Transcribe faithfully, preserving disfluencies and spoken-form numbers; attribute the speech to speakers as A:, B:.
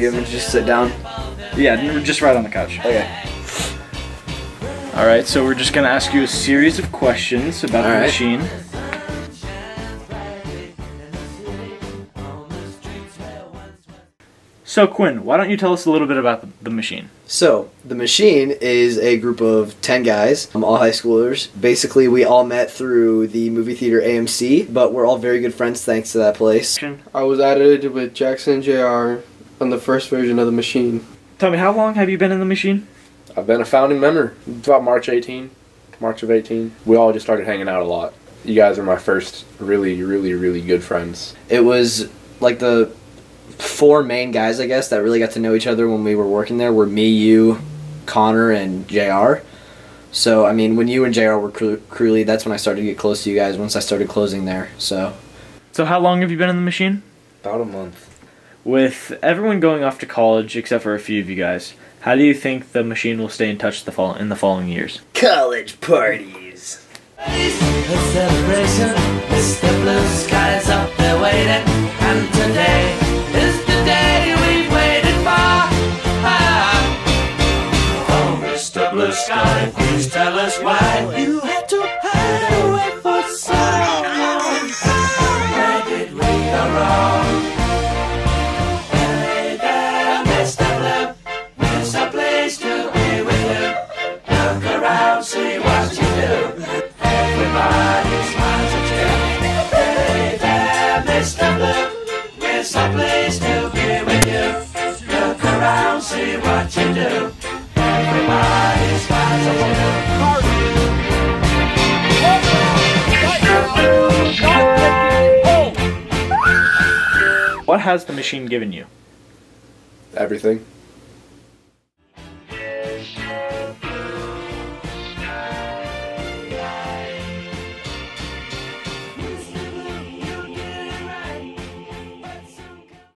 A: you want me to just sit down?
B: Yeah, just right on the couch.
A: Okay.
B: Alright, so we're just going to ask you a series of questions about
A: All
B: the
A: right.
B: machine. So Quinn, why don't you tell us a little bit about the, the machine?
A: So, the machine is a group of ten guys, um, all high schoolers. Basically, we all met through the movie theater A M C, but we're all very good friends thanks to that place.
C: I was added with Jackson and J R on the first version of the machine.
B: Tell me, how long have you been in the machine?
D: I've been a founding member. About March eighteenth, March of eighteen. We all just started hanging out a lot. You guys are my first really, really, really good friends.
A: It was like the four main guys, I guess, that really got to know each other when we were working there were me, you, Connor, and J R. So, I mean, when you and J R were crew, crew lead, that's when I started to get close to you guys once I started closing there, so.
B: So how long have you been in the machine?
D: About a month.
B: With everyone going off to college, except for a few of you guys, how do you think the machine will stay in touch the fall in the following years?
A: College parties!
E: A celebration, Mister Blue Sky's up there waiting, and today is the day we've waited for. Ah. Oh, Mister Blue Sky, please tell us why you had to hide away for so long. Where did we go wrong? Hey there, Mister Blue, there's a place to be with you. Look around, see what you do. Everybody smiles at you. Hey there, Mister Blue, we're so pleased to be with you. Look around, see what you do. Everybody smiles at
B: you. What has the machine given you?
D: Everything.